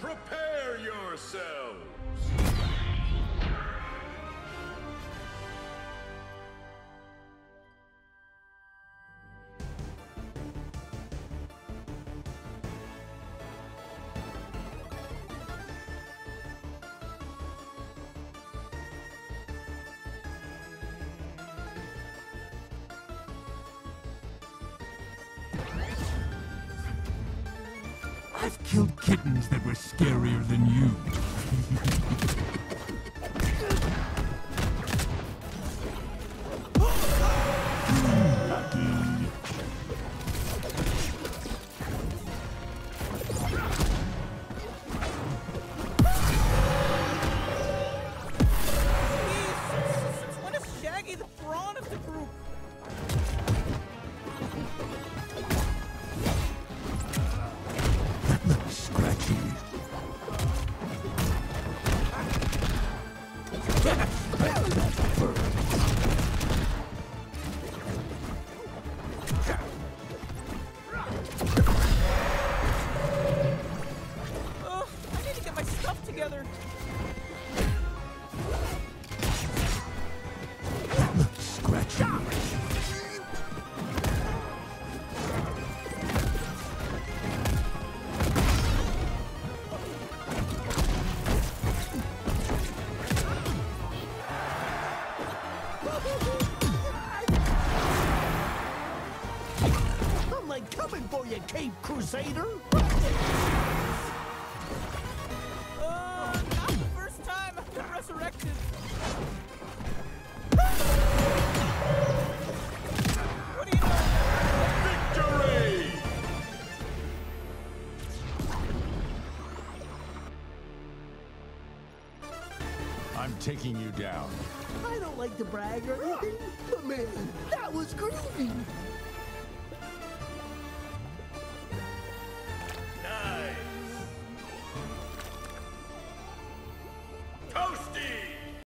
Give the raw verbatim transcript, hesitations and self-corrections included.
Prepare yourselves! I've killed kittens that were scarier than you. Since when is Shaggy the brawn of the group? Scratchy. Ugh, I need to get my stuff together. Scratchy. I'm like coming for you, Cape Crusader! Uh, not the first time I've been resurrected. What do you know? Victory! I'm taking you down. I don't like to brag or anything, but man, that was groovy!